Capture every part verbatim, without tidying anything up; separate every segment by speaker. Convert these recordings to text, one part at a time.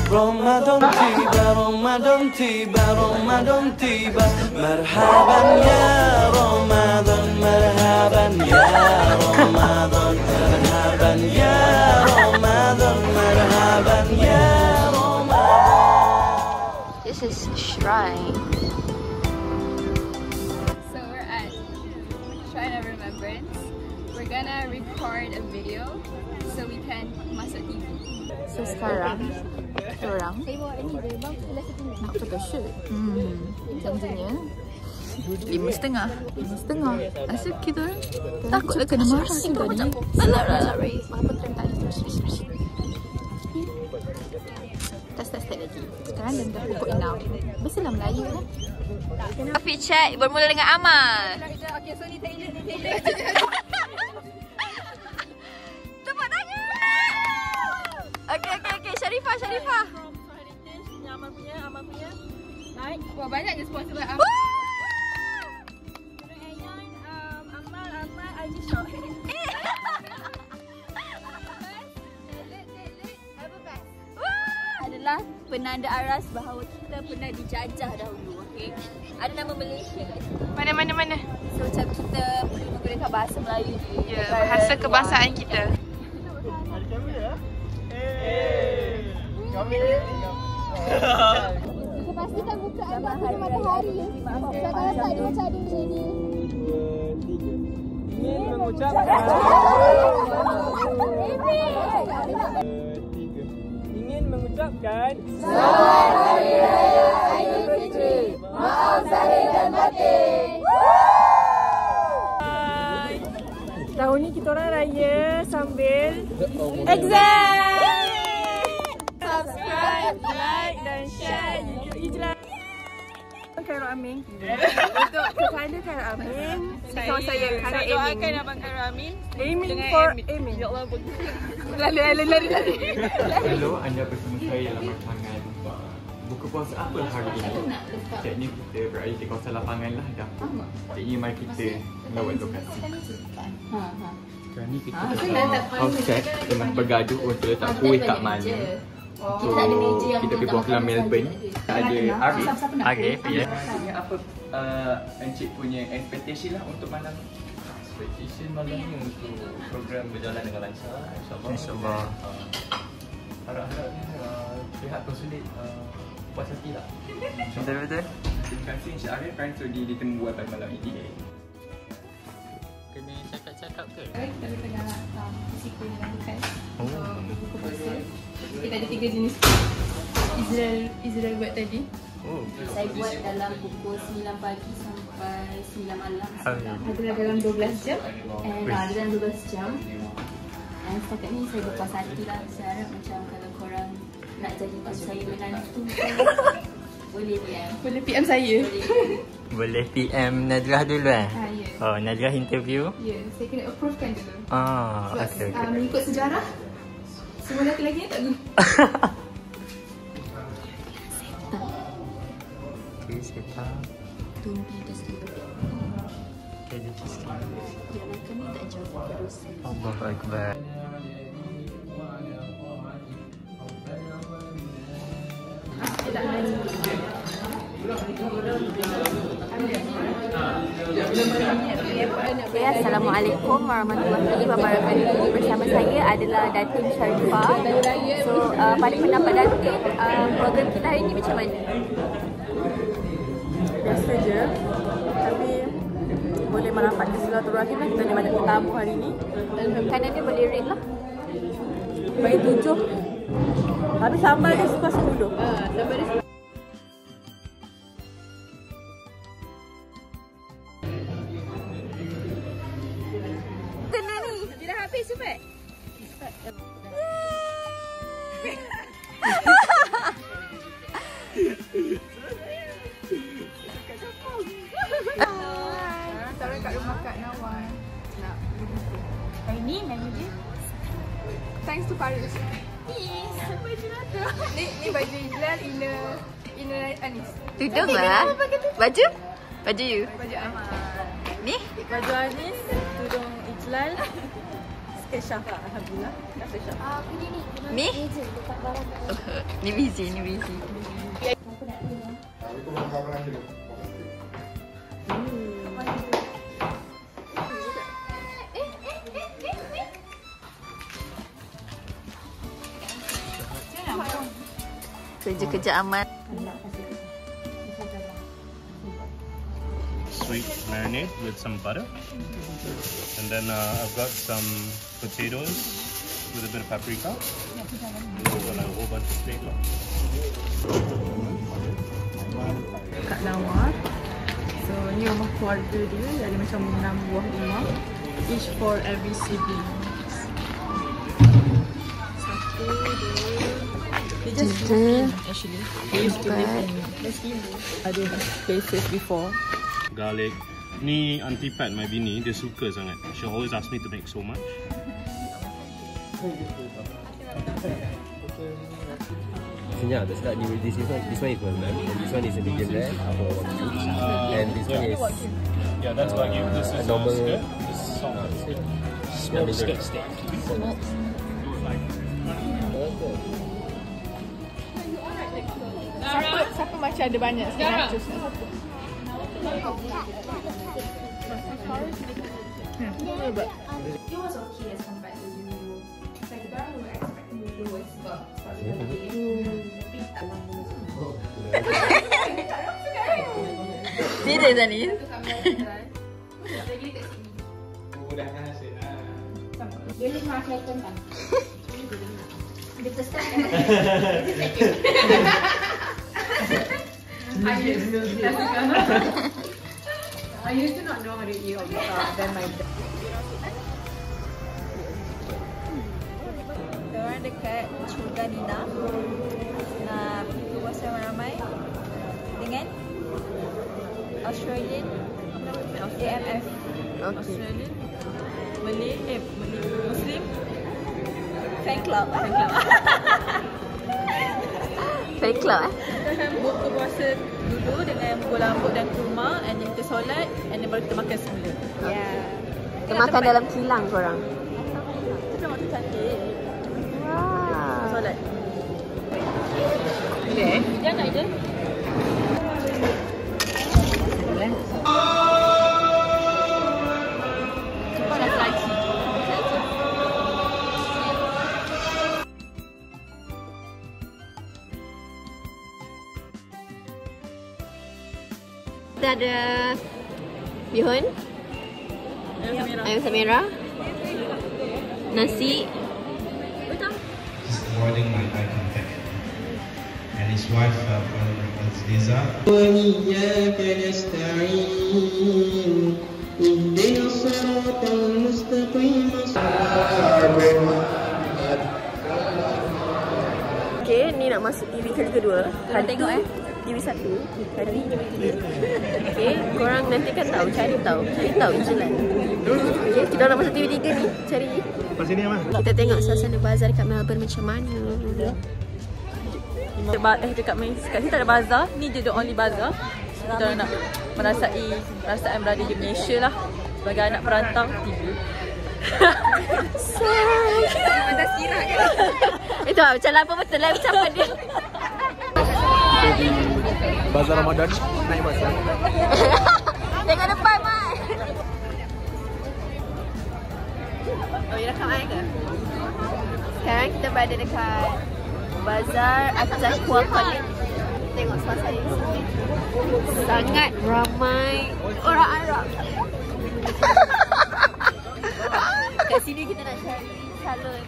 Speaker 1: رمضان طيبة رمضان طيبة رمضان طيبة مرحبا يا رمضان مرحبا يا رمضان مرحبا يا رمضان مرحبا يا رمضان.
Speaker 2: This is Shrine.
Speaker 3: So we're at Shrine of Remembrance. We're gonna record a video so we can masuk T V.
Speaker 2: So sekarang kita orang nak photoshoot. Hmm, janjinya lima setengah. Lima setengah. Asyik kita takutlah kena marah kita macam alah alah Ray. Apa trend tadi? Test test lagi. Sekarang dah dah pukul enam. Biasalah Melayu kan. Afiq chat bermula dengan Amal.
Speaker 3: Okay, so ni Taylor ni Taylor.
Speaker 2: Cepat tanya. Okey okey okey Sharifah Sharifah.
Speaker 3: Amal punya, Amal punya. Naik. Wah, banyaknya sponsor buat Amal. Ayan, um, Amal, Amal, Aji Shop. Adalah penanda aras bahawa kita pernah dijajah dahulu, okey. Ada nama Malaysia kat situ.
Speaker 2: Mana mana mana.
Speaker 3: So macam kita perlu menggunakan bahasa Melayu ni.
Speaker 2: Ya, bahasa kebangsaan kita.
Speaker 1: Ada kamera? Eh, kamera.
Speaker 3: Kita pastikan buka agak pada matahari ya. Sebab kalau tak dia macam ada macam ni.
Speaker 1: Ingin mengucapkan ingin mengucapkan
Speaker 3: Selamat Hari Raya Aidilfitri. Maaf zahir dan batin.
Speaker 4: Tahun ni kita orang raya sambil exam. Subscribe, like dan share YouTube Ijlan. Khairul Amin. Untuk kepada Khairul Amin, kawan saya Khairul Amin. Doakan Abang Khairul Amin. Aiming for Amin. Ya Allah. Lari lari lari lari.
Speaker 5: Hello, anda bersama saya dalam rancangan buka puasa apa hari ini. Ciknya kita berada di kawasan lapangan lah dah. Ciknya mari kita melawat lokasi. Sekarang ni kita outside tengah bergaduh untuk letak kuih kat mana. So, kita pergi buang kelam Melbourne. Ada Arif. Arif, ya. Apa uh, Encik punya expectation lah untuk malam ni?
Speaker 6: Expectation malam ni untuk program berjalan dengan lancar, insyaAllah.
Speaker 5: InsyaAllah.
Speaker 6: Uh, harap-harapnya uh, pihak konsulat uh, puas hati lah.
Speaker 5: Betul-betul.
Speaker 6: Terima kasih Encik Arif kan sudi ditemu pada malam ini.
Speaker 5: Kena cakap-cakap ke?
Speaker 3: Kita tengah um, risiko yang lakukan.
Speaker 5: Oh.
Speaker 3: So, buka puasa. Kita ada tiga jenis Israel Israel buat tadi.
Speaker 5: Oh.
Speaker 3: Saya buat dalam pukul sembilan pagi sampai sembilan malam.
Speaker 5: Alhamdulillah.
Speaker 3: Adalah dalam dua belas jam. And uh, dalam dua belas jam. And setakat ni saya berpuas hati lah. Saya harap macam kalau korang nak jadikan saya menantu, boleh P M. Boleh P M saya.
Speaker 5: Boleh P M Nadrah dulu eh?
Speaker 3: Ha, ya.
Speaker 5: Oh, Nadrah interview?
Speaker 3: Ya, saya kena approve kan dulu.
Speaker 5: Ah,
Speaker 3: Sebab
Speaker 5: okey okey.
Speaker 3: uh, mengikut sejarah, semua lelaki-lelaki ni tak guna.
Speaker 5: Okay, setan.
Speaker 3: Tumpi atas dulu.
Speaker 5: Okay, dia sikit.
Speaker 3: Jangan kami tak jawab terus.
Speaker 5: Allahu Akbar.
Speaker 2: Okay, Assalamualaikum warahmatullahi wabarakatuh. Bersama saya adalah Datin Sharifah. So, uh, pada pendapat Datin, uh, program kita hari ini macam mana?
Speaker 4: Biasa je. Tapi boleh merapatkan silaturahim lah. Kita ada banyak tetamu hari ni.
Speaker 2: Makanan dia boleh rate lah.
Speaker 4: Bagi tujuh. Tapi sambal dia suka sepuluh.
Speaker 3: Sambal dia
Speaker 2: Kena ni.
Speaker 3: dah habis cepat. Sekarang kat rumah Kak Nawan nak begitu. Hari ni menu dia thanks to Paris. Yes, baju Nada. Ni ni baju Ijlan, Ina Ina Anis.
Speaker 2: Tudung lah. Baju? Baju you?
Speaker 3: Baju Amal.
Speaker 2: Ni?
Speaker 4: Baju Anis, tudung Ijlal, sikit Syah. Alhamdulillah. Kasih Syah.
Speaker 2: Ni? Ni busy, ni busy. Kerja-kerja amat.
Speaker 7: Sweet marinade with some butter, and then uh, I've got some potatoes with a bit of paprika. I've got a whole bunch of steak.
Speaker 4: Kat Nawar. So ni rumah keluarga dia, ada macam enam buah rumah. Each for every sibling. Satu, dua. They just live in, actually. They used to live in other places before.
Speaker 7: Garlic. Ni Auntie Pat, my bini, dia suka sangat. She'll always ask me to make so much.
Speaker 8: Yeah, the start new this one. This one is well done. And this one is a medium rare for uh, and this one is
Speaker 7: yeah, that's uh, Wagyu. This is
Speaker 8: normal.
Speaker 7: uh, skirt. This is salt. Smoked skirt steak.
Speaker 4: Siapa, siapa macam ada banyak sikit nachos nak satu? Hmm.
Speaker 3: It was okay as compared to dulu. Like kita orang were expecting dulu sebab sebab kita tapi tak lama.
Speaker 2: Serius lah ni?
Speaker 3: Dia ni maaf leton kan? Dia pesan. I used to I used to not know how to eat all this stuff. Then my dad.
Speaker 9: Kita orang dekat Surga Nina nak pergi puasa ramai dengan Australian A M F.
Speaker 4: Australian, Malay, eh Malay, Muslim,
Speaker 9: Fan club.
Speaker 4: fan club.
Speaker 2: Fan club eh?
Speaker 4: Kita akan buka puasa dulu dengan buah lambuk dan kurma, and then kita solat, and then baru kita makan semula.
Speaker 9: Ya.
Speaker 2: Kita makan dalam kilang korang.
Speaker 4: Kita dah makan cantik.
Speaker 2: Wah.
Speaker 4: Solat. Okay. Jangan je. Cepat dah slicey.
Speaker 2: Kita ada bihun, ayam merah, nasi.
Speaker 10: Just avoiding my eye contact. And his wife, uh, was Liza.
Speaker 1: وإياك نستعين اهدنا الصراط المستقيم
Speaker 2: Okay, ni nak masuk T V kali kedua. Hari tengok eh. T V satu. Hari T V tiga. Okay, korang nanti kan tahu, cari tahu. Cari tahu jalan. Okay, kita nak masuk T V tiga ni. Cari.
Speaker 7: Lepas sini Aman.
Speaker 2: Kita tengok suasana bazar dekat Melbourne macam mana.
Speaker 4: Eh, dekat Main, kat sini tak ada bazar. Ni je the only bazar. Kita orang nak merasai perasaan berada di Malaysia lah. Sebagai anak perantau, tiba.
Speaker 2: Itu lah, macam lama betul lah ucapan dia.
Speaker 6: Bazar Ramadan, naik bazar.
Speaker 2: Tengok depan, Mat. Oh, you rakam I ke? Sekarang kita berada dekat Bazar Atas Kuala Kuala. Tengok suasana di sini. Sangat ramai orang Arab. Kat sini kita nak cari salon.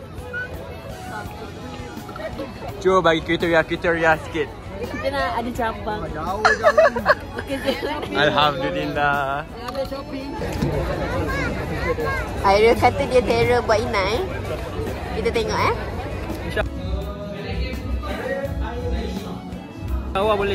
Speaker 6: Cuba bagi kriteria-kriteria sikit.
Speaker 2: Kita nak ada cabang.
Speaker 6: Jauh jauh.
Speaker 2: Bekerja.
Speaker 6: Alhamdulillah.
Speaker 2: Aira kata dia terror buat Ina eh. Kita tengok eh.
Speaker 6: Awak boleh.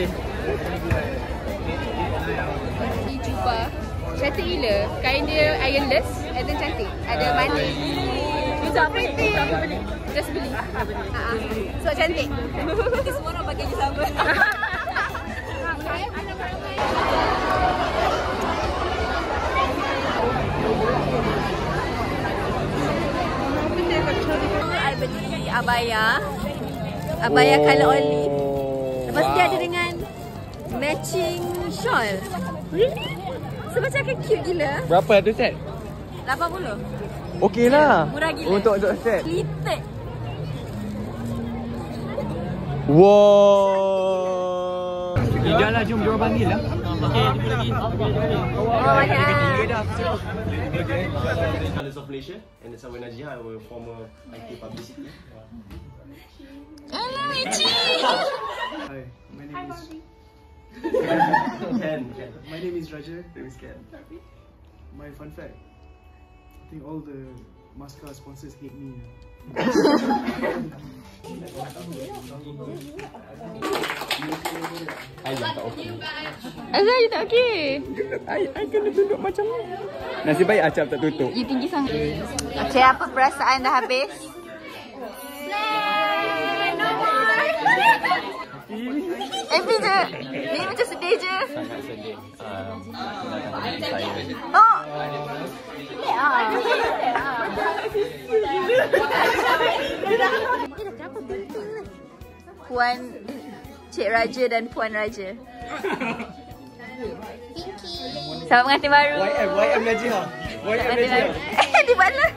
Speaker 3: Ni jubah. Cantik gila. Kain dia ironless and then cantik. Ada manik.
Speaker 4: Kita beli. Kita beli.
Speaker 3: Just beli. Ha. So cantik.
Speaker 9: Kita semua orang pakai je sama. berdiri abaya. Abaya
Speaker 8: Oh,
Speaker 9: colour olive. Lepas tu dia
Speaker 8: wow.
Speaker 9: ada dengan matching shawl. Really? So macam kan cute gila.
Speaker 8: Berapa tu set?
Speaker 9: lapan puluh.
Speaker 8: Okey lah.
Speaker 9: Murah gila.
Speaker 8: Untuk untuk set.
Speaker 9: Limited.
Speaker 8: Wow.
Speaker 5: Ida lah, jom diorang panggil lah. Okey, jumpa lagi.
Speaker 9: Oh, banyak.
Speaker 8: Colours of Malaysia and that's our Najih, our former I T publicity.
Speaker 2: Hello, Ichi.
Speaker 6: Hi, my name is
Speaker 8: Ken. Ken.
Speaker 6: my name is Raja.
Speaker 8: Name is Ken.
Speaker 6: My fun fact, I think all the Mascara sponsors hate me.
Speaker 8: Ayah tak okey.
Speaker 2: Azhar, you tak okey.
Speaker 8: I, I kena duduk macam ni. Nasib baik Acap tak tutup.
Speaker 2: You tinggi sangat. Okay, apa perasaan dah habis? Happy je. Ni macam sedih je.
Speaker 5: Sangat sedih. Um, saya.
Speaker 2: Oh. Sedih ah. Puan Cik Raja dan Puan Raja. Selamat pengantin baru.
Speaker 8: Y M, Y M Najih. Y M Najih.
Speaker 2: Eh, di mana?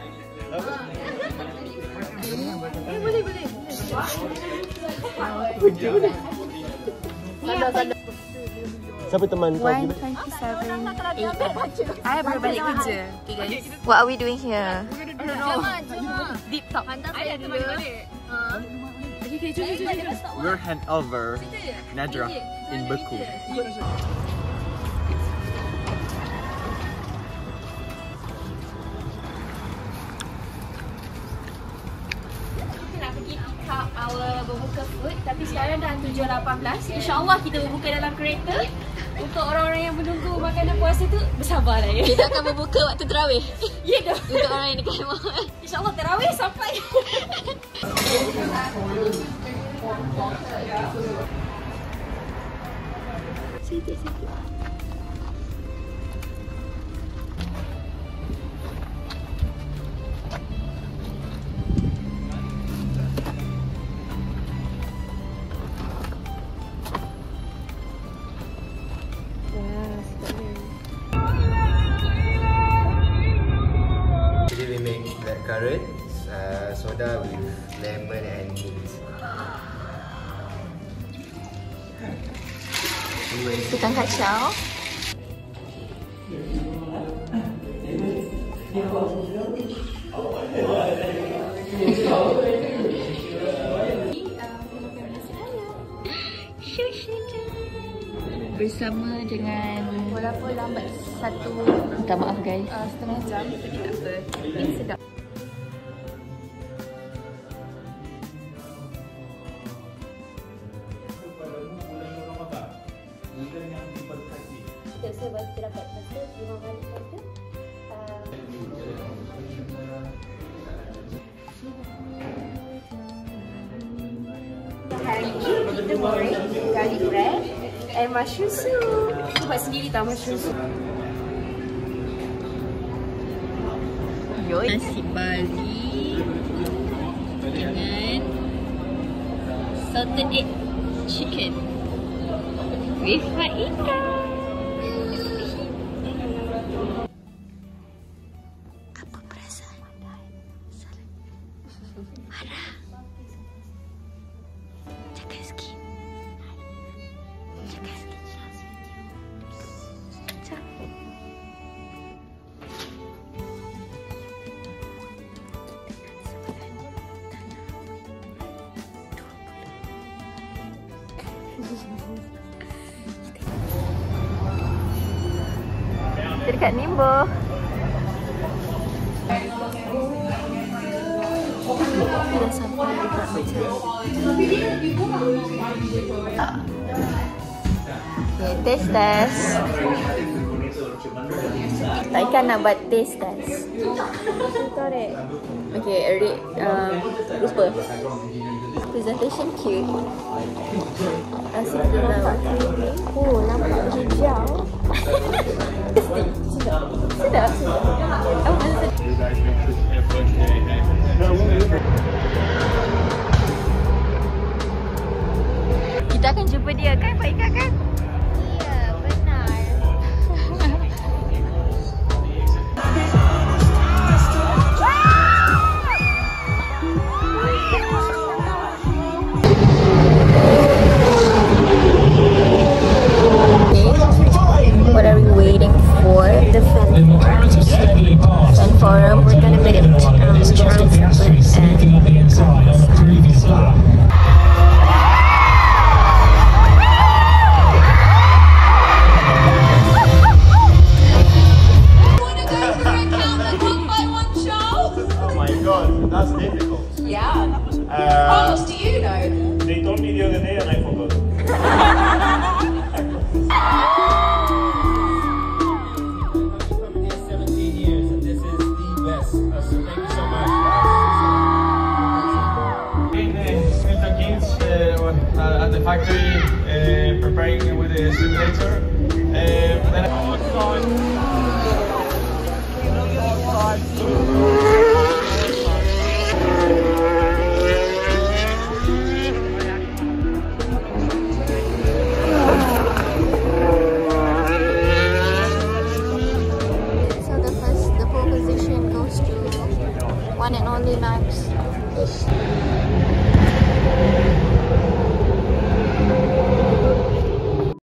Speaker 8: Siapa teman kau?
Speaker 9: one twenty-seven A M. I baru balik kerja. Okay guys.
Speaker 2: What are we doing here?
Speaker 9: I don't know. Deep talk. Hantar saya dulu. Okay, okay, jom, jom, jom.
Speaker 5: We're handover Nadra in Beku.
Speaker 9: Nak pergi pick up our berbuka food, tapi sekarang dah tujuh lapan belas. InsyaAllah kita berbuka dalam kereta. Untuk orang-orang yang menunggu makanan puasa tu, bersabarlah ya.
Speaker 2: Kita akan berbuka waktu terawih.
Speaker 9: Ya dah.
Speaker 2: Untuk orang yang dekat mall.
Speaker 9: InsyaAllah terawih sampai.
Speaker 2: Sikit-sikit.
Speaker 8: Today we make blackcurrant uh, soda with lemon and mint.
Speaker 2: Tukang kacau. Bersama dengan
Speaker 9: Walaupun lambat satu
Speaker 2: minta maaf guys.
Speaker 9: uh, setengah jam, tapi tak apa. Ini sedap. Kita sebab kita dapat satu lima kali satu. Hari ini kita goreng garlic bread and mushroom soup. Kita buat sendiri tau mushroom soup.
Speaker 2: Yoi. Nasi Bali dengan salted egg chicken with fried ikan. Apa perasaan? Marah. Jaga skin. Jaga skin. Jaga. Kita dekat Nimbo. Kita dah sampai dekat hotel. Okay, taste test. Tak ikan nak buat taste test. Korek. Okay, Eric uh, lupa. Presentation cute. Rasa kita dah oh, nampak hijau. Sedap. Sedap. Apa maksud?
Speaker 7: You guys make this effort.
Speaker 2: Kita akan jumpa dia kan, Pak Ika kan?
Speaker 9: Ya, benar.
Speaker 2: What are we waiting for? The fan fan forum. We're gonna meet um, Charles and
Speaker 11: That's difficult.
Speaker 9: Yeah.
Speaker 11: Uh,
Speaker 9: How much do you know?
Speaker 11: They told me the other day and I forgot.
Speaker 10: seventeen years and this is the best. So thank you so much.
Speaker 6: In uh, Milton Keynes uh, at the factory uh, preparing with the simulator. Uh, then
Speaker 2: one and only Max.